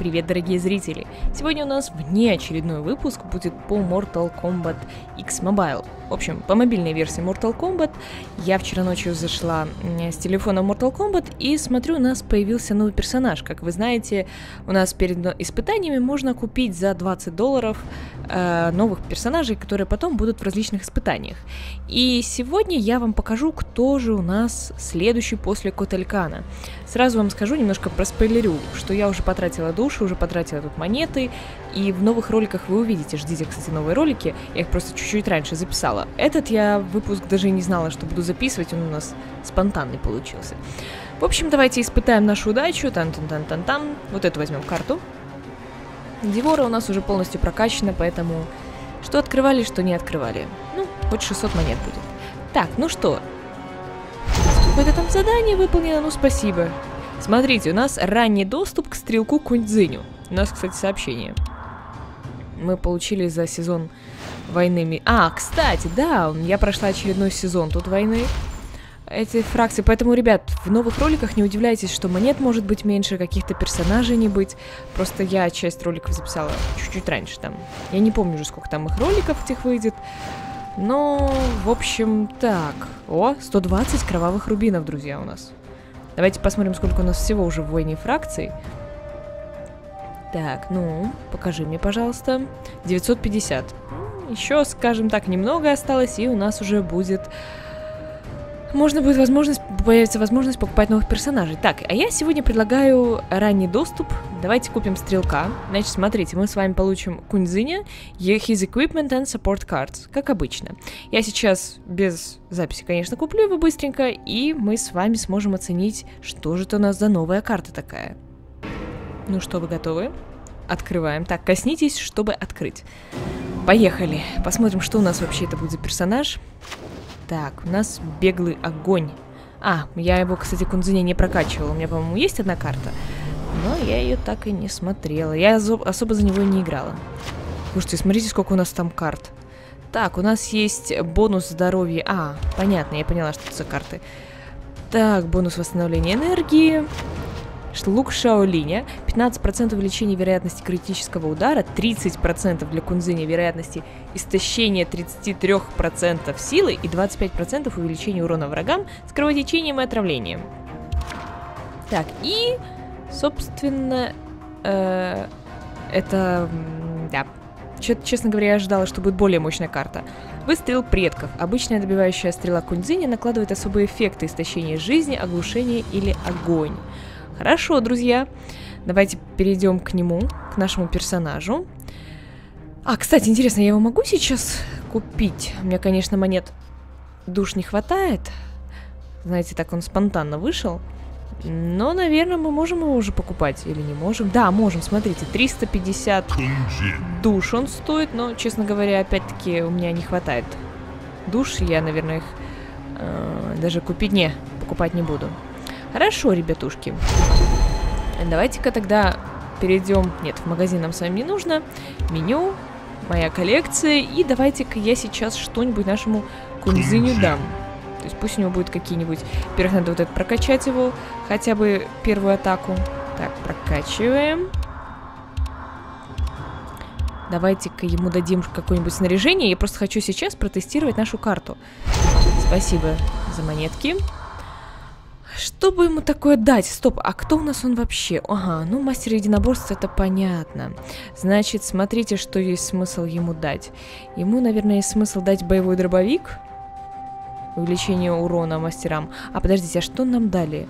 Привет, дорогие зрители! Сегодня у нас внеочередной выпуск будет по Mortal Kombat X Mobile. В общем, по мобильной версии Mortal Kombat. Я вчера ночью зашла с телефона Mortal Kombat и смотрю, у нас появился новый персонаж. Как вы знаете, у нас перед испытаниями можно купить за $20 новых персонажей, которые потом будут в различных испытаниях. И сегодня я вам покажу, кто же у нас следующий после Котелькана. Сразу вам скажу, немножко проспойлерю, что я уже потратила душу, уже потратила тут монеты, и в новых роликах вы увидите, ждите, кстати, новые ролики, я их просто чуть-чуть раньше записала. Этот я выпуск даже и не знала, что буду записывать, он у нас спонтанный получился. В общем, давайте испытаем нашу удачу, тан-тан-тан-тан-тан, вот эту возьмем карту. Девора у нас уже полностью прокачана, поэтому что открывали, что не открывали. Ну, хоть 600 монет будет. Так, ну что, какое-то там задание выполнено, ну спасибо. Смотрите, у нас ранний доступ к стрелку Кунь-Дзиню. У нас, кстати, сообщение. Мы получили за сезон войны... кстати, да, я прошла очередной сезон тут войны. Эти фракции, поэтому, ребят, в новых роликах не удивляйтесь, что монет может быть меньше, каких-то персонажей не быть. Просто я часть роликов записала чуть-чуть раньше там. Я не помню уже, сколько там их роликов этих выйдет. Но, в общем, так. О, 120 кровавых рубинов, друзья, у нас. Давайте посмотрим, сколько у нас всего уже в войне фракций. Так, ну, покажи мне, пожалуйста. 950. Еще, скажем так, немного осталось, и у нас уже будет... появится возможность покупать новых персонажей. Так, а я сегодня предлагаю ранний доступ. Давайте купим стрелка. Значит, смотрите, мы с вами получим Кунь-Дзиня, his equipment and support cards, как обычно. Я сейчас без записи, конечно, куплю его быстренько, и мы с вами сможем оценить, что же это у нас за новая карта такая. Ну что, вы готовы? Открываем. Так, коснитесь, чтобы открыть. Поехали. Посмотрим, что у нас вообще это будет за персонаж. Так, у нас беглый огонь. Я его, кстати, Кунь-Дзиня не прокачивала. У меня, по-моему, есть одна карта, но я ее так и не смотрела. Я особо за него и не играла. Слушайте, смотрите, сколько у нас там карт. Так, у нас есть бонус здоровья. Понятно, я поняла, что это за карты. Так, бонус восстановления энергии. Лук Шаолиня, 15% увеличения вероятности критического удара, 30% для Кунь-Дзиня вероятности истощения 33% силы и 25% увеличения урона врагам с кровотечением и отравлением. Так, и, собственно, это... Да, честно говоря, я ожидала, что будет более мощная карта. Выстрел предков. Обычная добивающая стрела Кунь-Дзиня накладывает особые эффекты истощения жизни, оглушения или огонь. Хорошо, друзья, давайте перейдем к нему, к нашему персонажу. Кстати, интересно, я его могу сейчас купить? У меня, конечно, монет душ не хватает. Знаете, так он спонтанно вышел. Но, наверное, мы можем его уже покупать или не можем? Да, можем, смотрите, 350 душ он стоит, но, честно говоря, опять-таки у меня не хватает душ. Я, наверное, их даже покупать не буду. Хорошо, ребятушки. Давайте-ка тогда перейдем... Нет, в магазин нам с вами не нужно. Меню, моя коллекция. И давайте-ка я сейчас что-нибудь нашему Кунь-Дзиню дам. То есть пусть у него будет какие-нибудь... Во-первых, надо вот это прокачать его. Хотя бы первую атаку. Так, прокачиваем. Давайте-ка ему дадим какое-нибудь снаряжение. Я просто хочу сейчас протестировать нашу карту. Спасибо за монетки. Что бы ему такое дать? Стоп, а кто у нас он вообще? Ну мастер единоборства, это понятно. Значит, смотрите, что есть смысл ему дать. Ему, наверное, есть смысл дать боевой дробовик. Увеличение урона мастерам. Подождите, а что нам дали?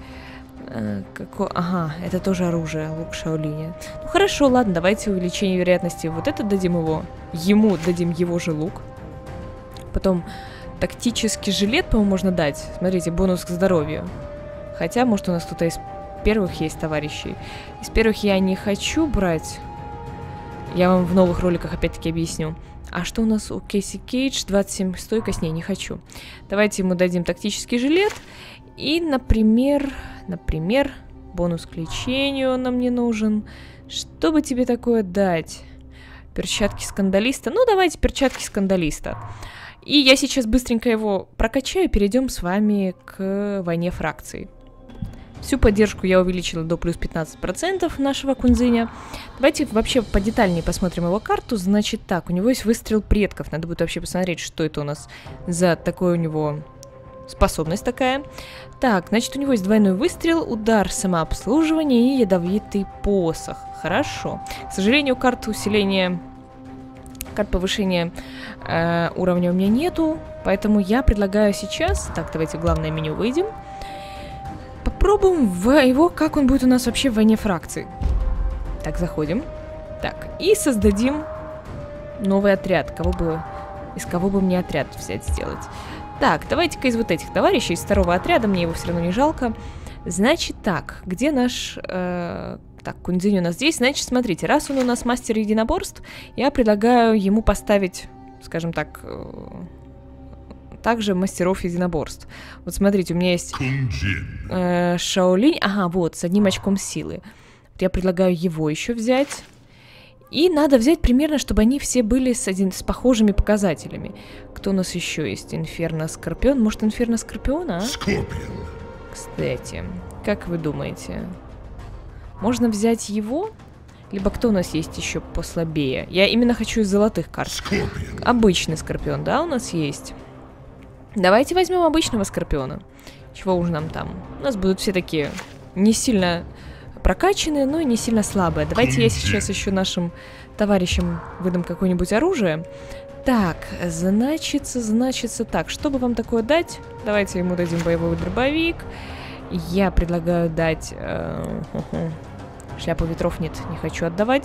Это тоже оружие, лук Шаолиня. Ну хорошо, ладно, давайте увеличение вероятности. Вот это дадим его. Ему дадим его же лук. Потом тактический жилет, по-моему, можно дать. Смотрите, бонус к здоровью. Хотя, может, у нас кто-то из первых есть товарищей. Из первых я не хочу брать. Я вам в новых роликах опять-таки объясню. А что у нас у Кейси Кейдж? 27 стойкость? Не хочу. Давайте ему дадим тактический жилет. И, например, бонус к лечению нам не нужен. Что бы тебе такое дать? Перчатки скандалиста? Ну, давайте перчатки скандалиста. И я сейчас быстренько его прокачаю, перейдем с вами к войне фракций. Всю поддержку я увеличила до плюс 15% нашего Кунь-Дзиня. Давайте вообще подетальнее посмотрим его карту. Значит так, у него есть выстрел предков. Надо будет вообще посмотреть, что это у нас за такой у него способность такая. Так, значит, у него есть двойной выстрел, удар самообслуживания и ядовитый посох. Хорошо. К сожалению, карт усиления, карт повышения уровня у меня нету. Поэтому я предлагаю сейчас... Так, давайте в главное меню выйдем. Попробуем в его, как он будет у нас вообще в войне фракций. Так, заходим. Так, и создадим новый отряд. Из кого бы мне отряд взять, сделать? Так, давайте-ка из вот этих товарищей, из второго отряда, мне его все равно не жалко. Значит так, где наш... Так, Куньцзинь у нас здесь. Значит, смотрите, раз он у нас мастер единоборств, я предлагаю ему поставить, скажем так... также мастеров единоборств. Вот смотрите, у меня есть Шаолинь. Ага, вот, с 1 очком силы. Я предлагаю его еще взять. И надо взять примерно, чтобы они все были с похожими показателями. Кто у нас еще есть? Инферно Скорпион. Может, Инферно Скорпиона, а? Кстати, как вы думаете? Можно взять его? Либо кто у нас есть еще послабее? Я именно хочу из золотых карт. Обычный Скорпион, да, у нас есть? Давайте возьмем обычного Скорпиона. Чего уж нам там? У нас будут все такие не сильно прокачанные, но и не сильно слабые. Давайте я сейчас еще нашим товарищам выдам какое-нибудь оружие. Так, значится так. Чтобы вам такое дать, давайте ему дадим боевой дробовик. Я предлагаю дать... Шляпу ветров нет, не хочу отдавать.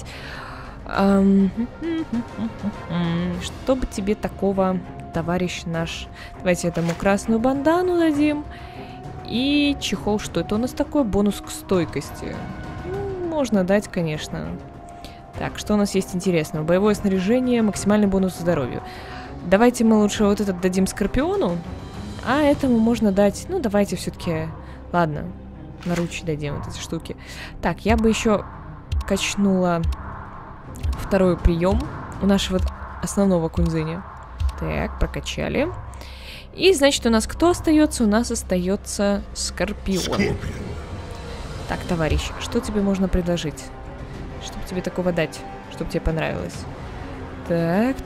Чтобы тебе такого... Товарищ наш. Давайте этому красную бандану дадим. И чехол, что это у нас такое? Бонус к стойкости. Ну, можно дать, конечно. Так, что у нас есть интересного? Боевое снаряжение, максимальный бонус к здоровью. Давайте мы лучше вот этот дадим Скорпиону. А этому можно дать... Ну, давайте все-таки... Ладно, наручи дадим вот эти штуки. Так, я бы еще качнула второй прием у нашего основного Куньцзиня. Так, прокачали. И, значит, у нас кто остается? У нас остается Скорпион. Так, товарищ, что тебе можно предложить? Чтобы тебе такого дать, чтобы тебе понравилось? Так.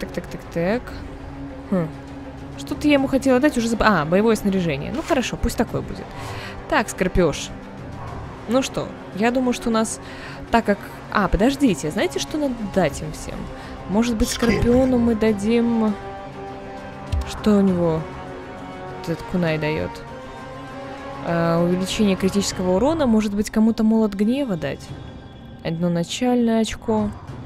Что-то я ему хотела дать, уже забыла. А, боевое снаряжение. Ну, хорошо, пусть такое будет. Так, Скорпиош. Ну что, я думаю, что у нас... Так как... А, подождите, знаете, что надо дать им всем? Может быть, Скорпиону мы дадим... Что у него этот кунай дает? Увеличение критического урона. Может быть, кому-то молот гнева дать? Одно начальное очко.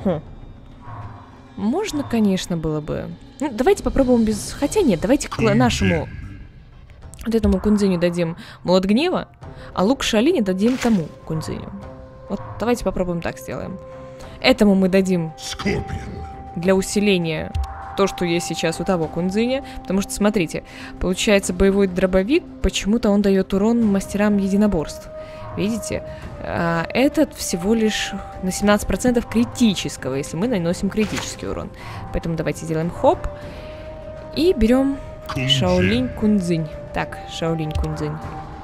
Можно, конечно, было бы. Ну, давайте попробуем без... Хотя нет, давайте к нашему... Вот этому Куньцзиню дадим молот гнева, а лук Шаолиня дадим тому Куньцзиню. Вот давайте попробуем так сделаем. Этому мы дадим для усиления... То, что есть сейчас у того Куньцзиня. Потому что, смотрите, получается боевой дробовик, почему-то он дает урон мастерам единоборств. Видите? Этот всего лишь на 17% критического, если мы наносим критический урон. Поэтому давайте сделаем хоп. И берем Шаолинь Куньцзинь. Так, Шаолинь Куньцзинь.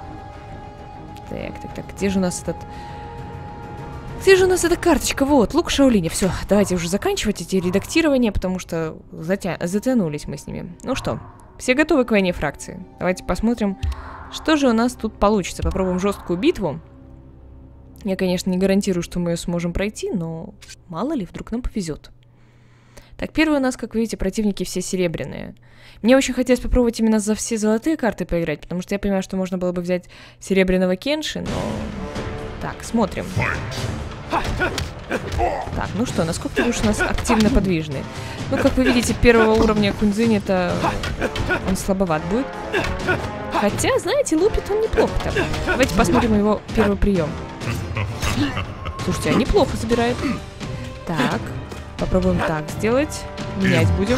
Так. Где же у нас этот... Где же у нас эта карточка? Вот, лук Шаолиня. Все, давайте уже заканчивать эти редактирования, потому что затянулись мы с ними. Ну что, все готовы к войне фракции? Давайте посмотрим, что же у нас тут получится. Попробуем жесткую битву. Я, конечно, не гарантирую, что мы ее сможем пройти, но мало ли, вдруг нам повезет. Так, первые у нас, как вы видите, противники все серебряные. Мне очень хотелось попробовать именно за все золотые карты поиграть, потому что я понимаю, что можно было бы взять серебряного Кенши, но... Так, смотрим. Так, ну что, насколько уж у нас активно подвижный? Ну, как вы видите, первого уровня Куньцзинь это... Он слабоват будет. Хотя, знаете, лупит он неплохо там. Давайте посмотрим его первый прием. Слушайте, а неплохо забирает. Так, попробуем так сделать. Менять будем.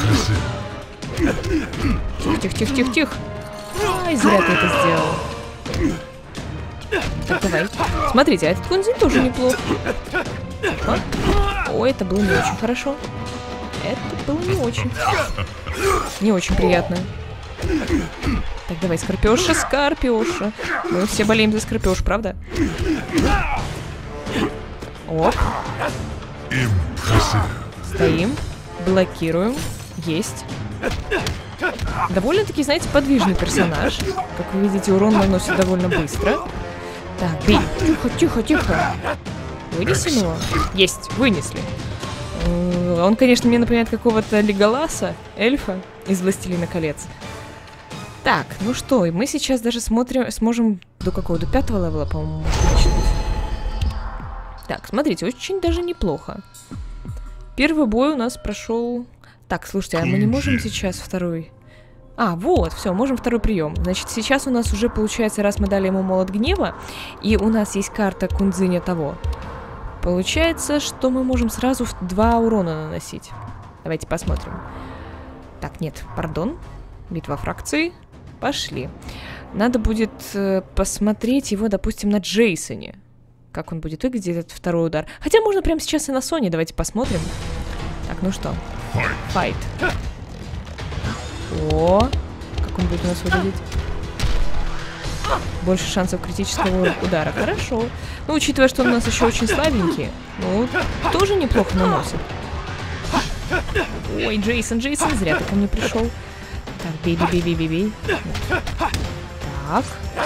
Тихо. Ай, зря ты это сделал. Так, давай. Смотрите, а этот Куньцзинь тоже неплохо. Ой, это было не очень хорошо. Это было не очень. Не очень приятно. Так, давай, Скорпиоша. Мы все болеем за Скорпиош, правда? Оп. Стоим. Блокируем. Есть. Довольно-таки, знаете, подвижный персонаж. Как вы видите, урон наносит довольно быстро. Так, бей. Тихо, тихо, тихо. Вынесем его? Есть, вынесли. Он, конечно, мне напоминает какого-то Леголаса, эльфа из «Властелина колец». Так, ну что, и мы сейчас даже сможем до какого? До 5-го левела, по-моему, начнуть. Так, смотрите, очень даже неплохо. Первый бой у нас прошел... Так, слушайте, а мы не можем сейчас второй... А, вот, все, можем второй прием. Значит, сейчас у нас уже получается, раз мы дали ему молот гнева, и у нас есть карта Кунцзиня того. Получается, что мы можем сразу 2 урона наносить. Давайте посмотрим. Так, нет, пардон. Битва фракций. Пошли. Надо будет посмотреть его, допустим, на Джейсоне. Как он будет выглядеть, этот второй удар. Хотя можно прямо сейчас и на Соне. Давайте посмотрим. Так, ну что? Файт. О, как он будет у нас выглядеть? Больше шансов критического удара. Хорошо. Ну, учитывая, что он у нас еще очень слабенький, ну, тоже неплохо наносит. Ой, Джейсон, зря ты ко мне пришел. Так, бей, бей, бей, бей, бей. Так.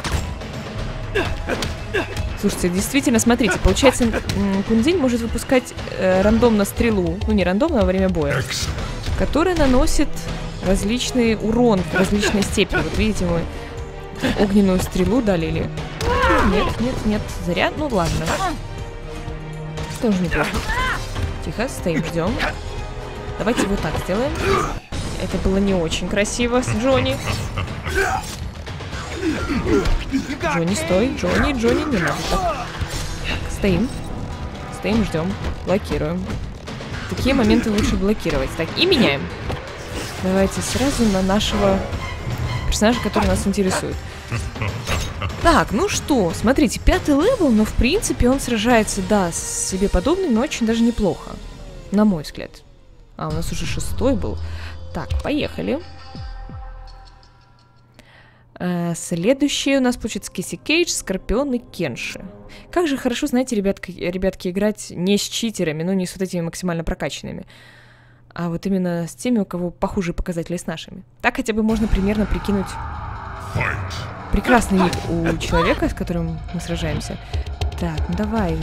Слушайте, действительно, смотрите, получается, Кунцзинь может выпускать рандомно стрелу, ну не рандомно, а во время боя, которая наносит различный урон в различной степени. Вот видите, мы огненную стрелу дали или... Нет, нет, нет, зря, ну ладно. Тоже неплохо. Тихо, стоим, ждем. Давайте вот так сделаем. Это было не очень красиво с Джонни. Джонни, стой. Джонни, не надо так. Стоим. Стоим, ждем. Блокируем. Такие моменты лучше блокировать. Так, и меняем. Давайте сразу на нашего персонажа, который нас интересует. Так, ну что, смотрите, 5-й левел, но в принципе он сражается, да, с себе подобным, но очень даже неплохо. На мой взгляд. А, у нас уже 6-й был. Так, поехали. Следующие у нас получится Кэсси Кейдж, Скорпион и Кенши. Как же хорошо, знаете, ребятки, играть не с читерами, ну не с вот этими максимально прокачанными, а вот именно с теми, у кого похуже показатели с нашими. Так хотя бы можно примерно прикинуть прекрасный ник у человека, с которым мы сражаемся. Так, ну давай.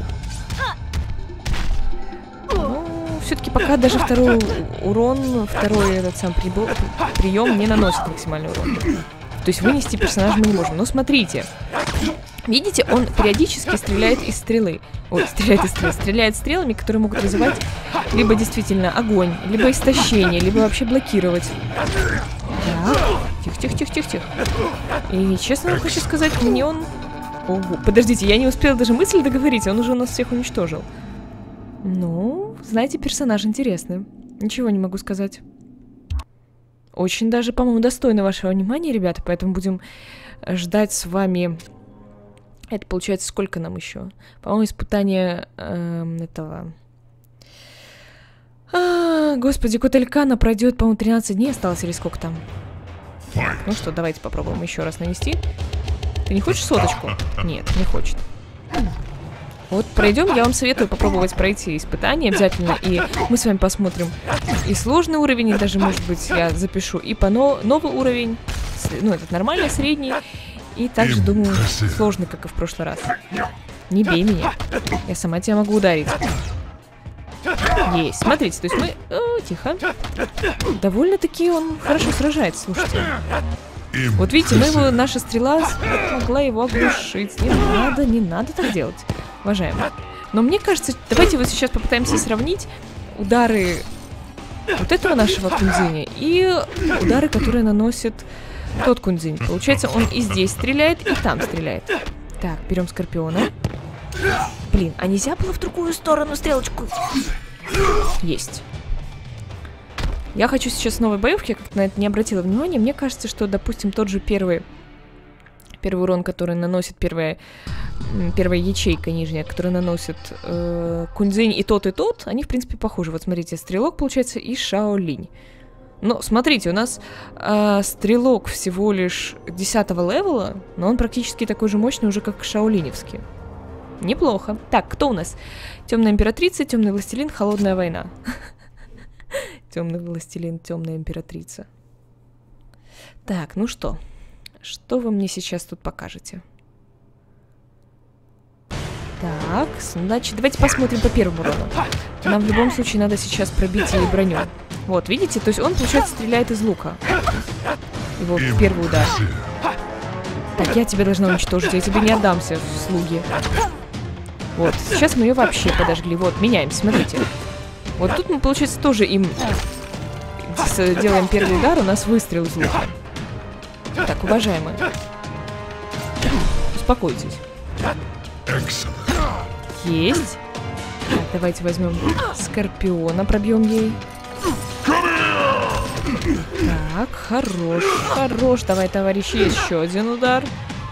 Ну, все-таки пока даже второй урон, второй этот сам прием не наносит максимальный урон. То есть вынести персонажа мы не можем. Но смотрите. Видите, он периодически стреляет из стрелы. Ой, стреляет из стрелы. Стреляет стрелами, которые могут вызывать либо действительно огонь, либо истощение, либо вообще блокировать. Так. Тихо. И честно вам хочу сказать, мне он... Ого, подождите, я не успела даже мысль договорить, он уже у нас всех уничтожил. Ну, знаете, персонаж интересный. Ничего не могу сказать. Очень даже, по-моему, достойно вашего внимания, ребята, поэтому будем ждать с вами... Это получается сколько нам еще? По-моему, испытание этого... Господи, Котелькана пройдет, по-моему, 13 дней осталось или сколько там? Так, ну что, давайте попробуем еще раз нанести. Ты не хочешь соточку? Нет, не хочет. Вот пройдем, я вам советую попробовать пройти испытание обязательно, и мы с вами посмотрим и сложный уровень, и даже, может быть, я запишу и по новый уровень, ну, этот нормальный, средний, и также, думаю, сложный, как и в прошлый раз. Не бей меня, я сама тебя могу ударить. Есть, смотрите, то есть мы... тихо. Довольно-таки он хорошо сражается, слушайте. Вот видите, наша стрела могла его оглушить. Не надо так делать. Уважаемые. Но мне кажется, давайте вот сейчас попытаемся сравнить удары вот этого нашего Кунцзиня и удары, которые наносит тот Кунцзинь. Получается, он и здесь стреляет, и там стреляет. Так, берем Скорпиона. Блин, а нельзя было в другую сторону стрелочку? Есть. Я хочу сейчас новой боевки, я как-то на это не обратила внимания. Мне кажется, что, допустим, тот же первый урон, который наносит первая ячейка нижняя, которая наносит Кунцзинь и тот, они, в принципе, похожи. Вот смотрите, Стрелок, получается, и Шаолинь. Но смотрите, у нас Стрелок всего лишь 10-го левела, но он практически такой же мощный уже, как Шаолиневский. Неплохо. Так, кто у нас? Темная императрица, темный властелин, холодная война. Темный властелин, темная императрица. Так, ну что? Что вы мне сейчас тут покажете? Так, значит, давайте посмотрим по первому урону. Нам в любом случае надо сейчас пробить ей броню. Вот, видите? То есть он, получается, стреляет из лука. Его первый удар. Так, я тебя должна уничтожить, я тебе не отдамся, слуги. Вот, сейчас мы ее вообще подожгли. Вот, меняемся, смотрите. Вот тут мы, получается, тоже им делаем первый удар, у нас выстрел из лука. Так, уважаемые. Успокойтесь. Есть. Так, давайте возьмем Скорпиона, пробьем ей. Так, хорош, хорош. Давай, товарищи, еще один удар.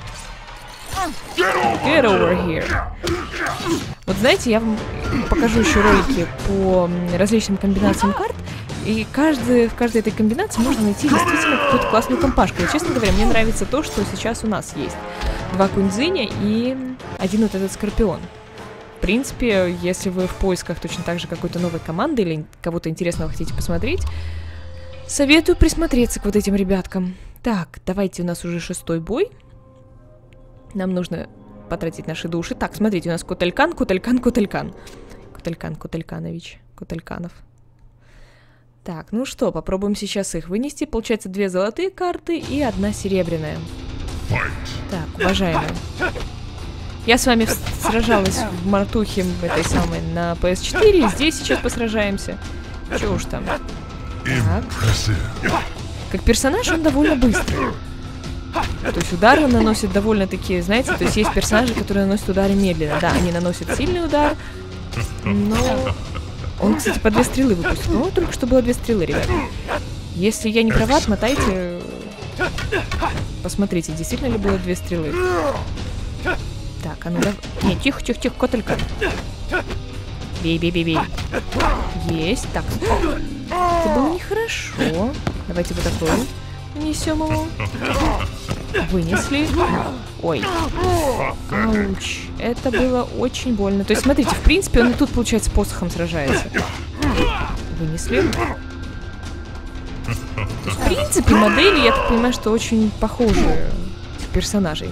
Get over here. Вот знаете, я вам покажу еще ролики по различным комбинациям карт. И в каждой этой комбинации можно найти действительно какую-то классную компашку. И, честно говоря, мне нравится то, что сейчас у нас есть. 2 куньцзиня и один вот этот Скорпион. В принципе, если вы в поисках точно так же какой-то новой команды или кого-то интересного хотите посмотреть, советую присмотреться к вот этим ребяткам. Так, давайте, у нас уже 6-й бой. Нам нужно потратить наши души. Так, смотрите, у нас Куталькан, Куталькан, Куталькан. Куталькан, Кутальканович, Кутальканов. Так, ну что, попробуем сейчас их вынести. Получается 2 золотые карты и 1 серебряная. Так, уважаемые. Я с вами сражалась в Мартухе этой самой на PS4, и здесь сейчас посражаемся. Чего уж там. Так. Как персонаж он довольно быстрый. То есть удары он наносит довольно такие, знаете, то есть есть персонажи, которые наносят удары медленно. Да, они наносят сильный удар, но... Он, кстати, по 2 стрелы выпустил. Ну, только что было 2 стрелы, ребят. Если я не права, отмотайте. Посмотрите, действительно ли было 2 стрелы. Так, а ну давай. Не, тихо, тихо, тихо, Котелька. Бей, бей, бей, бей. Есть. Так. Это было нехорошо. Давайте вот такой нанесем его. Вынесли. Ой. Ауч. Это было очень больно. То есть, смотрите, в принципе, он и тут, получается, посохом сражается. Вынесли. То есть, в принципе, модели, я так понимаю, что очень похожи персонажей.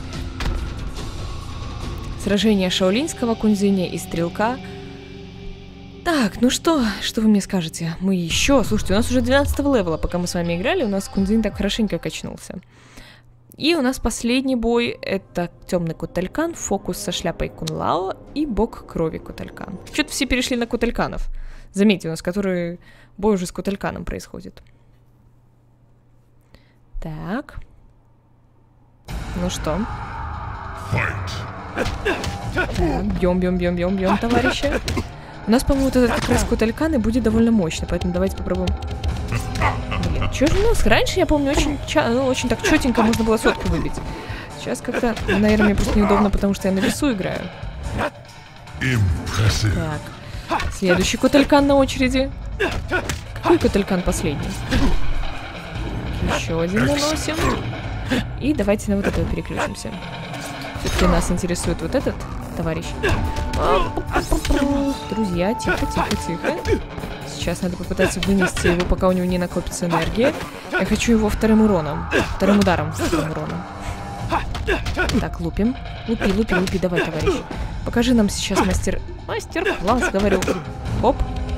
Сражение шаолиньского куньцзиня и стрелка. Так, ну что вы мне скажете? Мы еще... Слушайте, у нас уже 12-го левела, пока мы с вами играли, у нас куньцзинь так хорошенько качнулся. И у нас последний бой — это темный Куталькан, фокус со шляпой Кунлао и бог крови Куталькан. Что-то все перешли на Кутальканов. Заметьте, у нас который бой уже с Кутальканом происходит. Так. Ну что? Так, бьем, товарищи. У нас, по-моему, вот этот как раз Куталькан и будет довольно мощно, поэтому давайте попробуем. Блин, что же у нас? Раньше, я помню, очень так четенько можно было сотку выбить. Сейчас как-то, наверное, мне просто неудобно, потому что я на весу играю. Так, следующий Куталькан на очереди. Какой Куталькан последний? Еще один наносим. И давайте на вот этого переключимся. Все-таки нас интересует вот этот товарищ. Друзья, тихо, тихо, тихо. Сейчас надо попытаться вынести его, пока у него не накопится энергия. Я хочу его вторым уроном. Вторым ударом. Вторым уроном. Так, лупим. Лупи, лупи, лупи. Давай, товарищ. Покажи нам сейчас мастер-класс, говорю. Оп.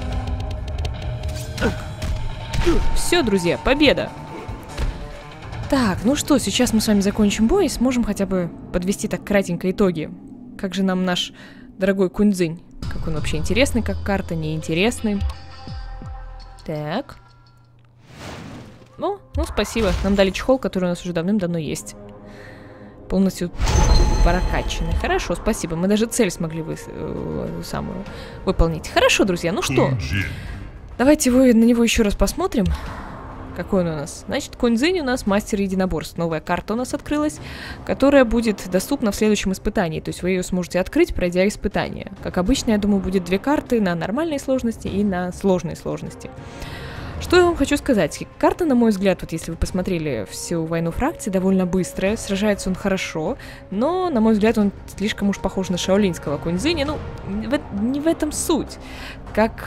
Все, друзья, победа. Так, ну что, сейчас мы с вами закончим бой и сможем хотя бы подвести так кратенько итоги. Как же нам наш дорогой куньцзинь? Как он вообще интересный, как карта, неинтересный. Так. Ну, спасибо. Нам дали чехол, который у нас уже давным-давно есть. Полностью прокачанный. Хорошо, спасибо. Мы даже цель смогли выполнить. Хорошо, друзья, ну что? Давайте на него еще раз посмотрим. Какой он у нас? Значит, куньцзинь у нас мастер единоборств. Новая карта у нас открылась, которая будет доступна в следующем испытании. То есть вы ее сможете открыть, пройдя испытание. Как обычно, я думаю, будет 2 карты на нормальной сложности и на сложной сложности. Что я вам хочу сказать? Карта, на мой взгляд, вот если вы посмотрели всю войну фракций, довольно быстрая, сражается он хорошо, но, на мой взгляд, он слишком уж похож на шаолиньского Куньцзиня, ну, не в этом суть. Как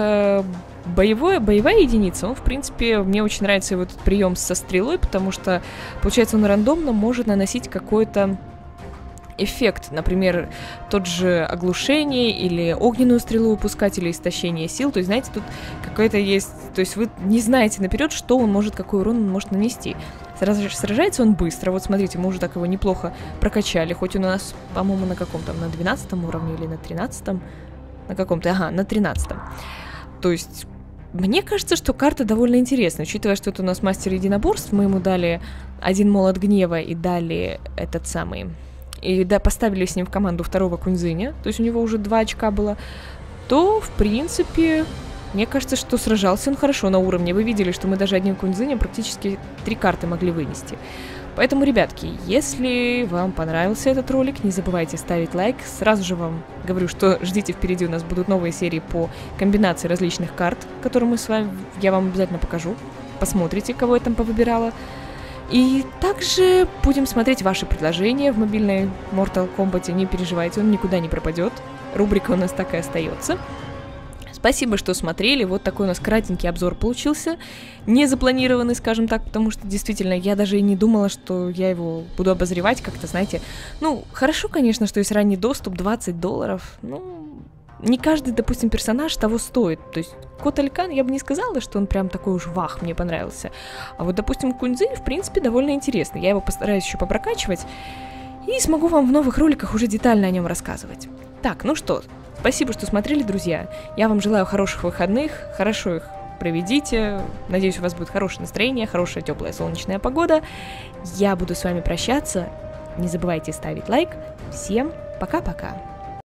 боевая единица, он, в принципе, мне очень нравится его этот прием со стрелой, потому что, получается, он рандомно может наносить какой-то эффект, например, тот же оглушение или огненную стрелу выпускать, или истощение сил, то есть, знаете, тут какой-то есть, то есть вы не знаете наперед, что он может, какой урон он может нанести. Сражается он быстро, вот смотрите, мы уже так его неплохо прокачали, хоть он у нас, по-моему, на каком там, на 12 уровне или на 13, на каком-то, ага, на 13. То есть, мне кажется, что карта довольно интересная, учитывая, что это у нас мастер единоборств, мы ему дали один молот гнева и дали этот самый... и да, поставили с ним в команду второго Куньцзиня, то есть у него уже 2 очка было, то, в принципе, мне кажется, что сражался он хорошо на уровне. Вы видели, что мы даже одним Куньцзинем практически 3 карты могли вынести. Поэтому, ребятки, если вам понравился этот ролик, не забывайте ставить лайк. Сразу же вам говорю, что ждите, впереди у нас будут новые серии по комбинации различных карт, которые я вам обязательно покажу. Посмотрите, кого я там повыбирала. И также будем смотреть ваши предложения в мобильной Mortal Kombat. Не переживайте, он никуда не пропадет. Рубрика у нас так и остается. Спасибо, что смотрели. Вот такой у нас кратенький обзор получился. Не запланированный, скажем так, потому что действительно я даже и не думала, что я его буду обозревать как-то, знаете. Ну, хорошо, конечно, что есть ранний доступ, $20. Ну, не каждый, допустим, персонаж того стоит. То есть Kotal Kahn, я бы не сказала, что он прям такой уж вах, мне понравился. А вот, допустим, Куньцзинь, в принципе, довольно интересный. Я его постараюсь еще попрокачивать. И смогу вам в новых роликах уже детально о нем рассказывать. Так, ну что, спасибо, что смотрели, друзья. Я вам желаю хороших выходных, хорошо их проведите. Надеюсь, у вас будет хорошее настроение, хорошая теплая солнечная погода. Я буду с вами прощаться. Не забывайте ставить лайк. Всем пока-пока.